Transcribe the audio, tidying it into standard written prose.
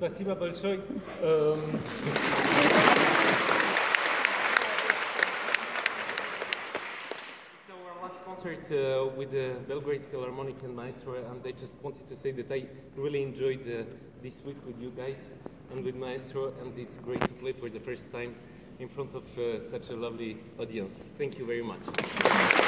Спасибо большое. Concert with the Belgrade Philharmonic and Maestro, and I just wanted to say that I really enjoyed this week with you guys and with Maestro, and it's great to play for the first time in front of such a lovely audience. Thank you very much.